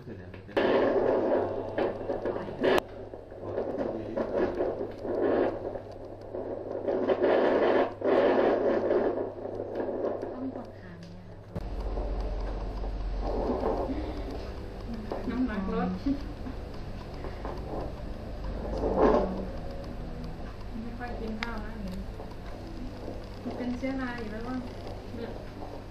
คือเนี่ยเป็นต้องมีคนทานเนี่ยค่ะน้ำหนักลดไม่ค่อยกินข้าวนะเห็นมันเป็นเชื้อราอยู่แล้วว่าเนี่ย